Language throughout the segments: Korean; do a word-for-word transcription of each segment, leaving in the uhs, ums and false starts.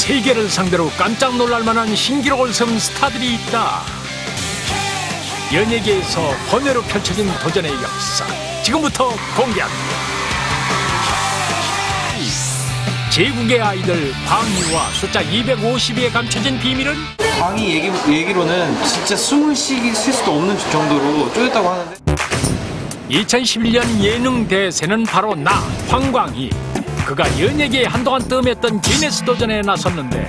세계를 상대로 깜짝 놀랄 만한 신기록을 세운 스타들이 있다. 연예계에서 번외로 펼쳐진 도전의 역사, 지금부터 공개합니다. 제국의 아이들 광희와 숫자 이백오십이에 감춰진 비밀은? 광희 얘기, 얘기로는 진짜 숨을 쉬기 쉴 수도 없는 정도로 쪼였다고 하는데, 이천십일 년 예능 대세는 바로 나, 황광희. 그가 연예계에 한동안 뜸했던 기네스 도전에 나섰는데,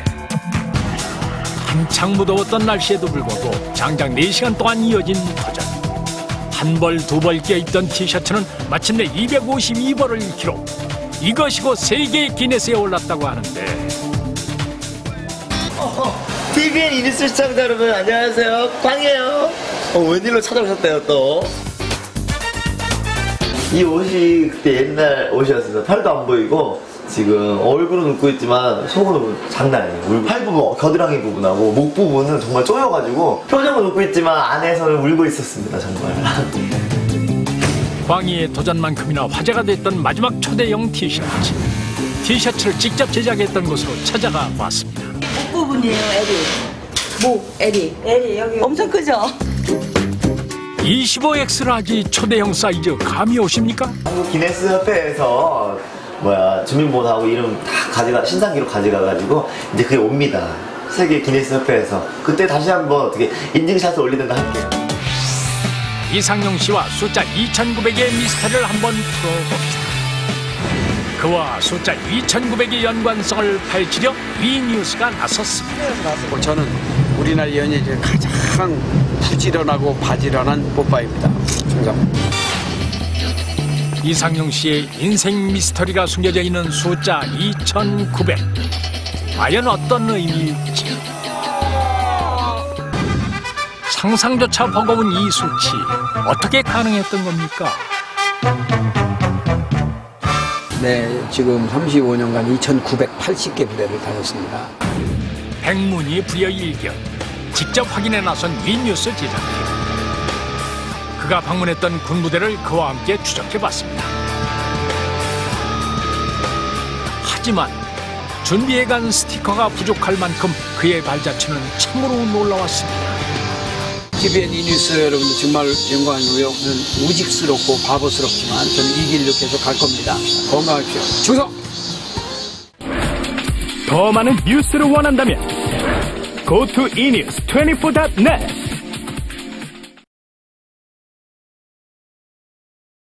한창 무더웠던 날씨에도 불구하고 장장 네 시간 동안 이어진 도전. 한 벌, 두 벌 껴있던 티셔츠는 마침내 이백오십이 벌을 기록. 이것이 곧 세계 기네스에 올랐다고 하는데, 어, 티비엔 이니스 시청자 여러분 안녕하세요, 광희예요. 어, 웬일로 찾아오셨대요 또. 이 옷이 그때 옛날 옷이었어요. 팔도 안 보이고 지금 얼굴은 웃고 있지만 속은 장난 아니에요. 팔 부분, 겨드랑이 부분하고 목 부분은 정말 쪼여가지고 표정은 웃고 있지만 안에서는 울고 있었습니다 정말. 광희의 도전만큼이나 화제가 됐던 마지막 초대형 티셔츠. 티셔츠를 직접 제작했던 곳으로 찾아가 봤습니다. 목 부분이에요, 에리. 목, 에리. 에리, 여기. 엄청 크죠? 이십오 엑스라지 초대형 사이즈 감이 오십니까? 한국 기네스 협회에서 뭐야 주민번호하고 이름 다 가져가 신상 기록 가져가가지고 이제 그게 옵니다. 세계 기네스 협회에서. 그때 다시 한번 어떻게 인증샷을 올리든가 할게요. 이상용 씨와 숫자 이천구백의 미스터리를 한번 풀어봅시다. 그와 숫자 이천구백의 연관성을 파헤치려 위뉴스가 나섰습니다. 저는 우리나라 연예계 가장 부지런하고 바지런한 뽀빠입니다. 감사합니다. 이상용 씨의 인생 미스터리가 숨겨져 있는 숫자 이천구백. 과연 어떤 의미일지. 상상조차 버거운 이 수치, 어떻게 가능했던 겁니까? 네, 지금 삼십오 년간 이천구백팔십 개 부대를 다녔습니다. 백문이 불여일견. 직접 확인해 나선 위뉴스 제작팀. 그가 방문했던 군부대를 그와 함께 추적해봤습니다. 하지만 준비해간 스티커가 부족할 만큼 그의 발자취는 참으로 놀라웠습니다. 티비엔 이뉴스 여러분들 정말 영광이고요. 저는 우직스럽고 바보스럽지만 저는 이 길로 계속 갈 겁니다. 건강하십시오. 충성! 더 많은 뉴스를 원한다면 go to 이뉴스 이십사 닷 넷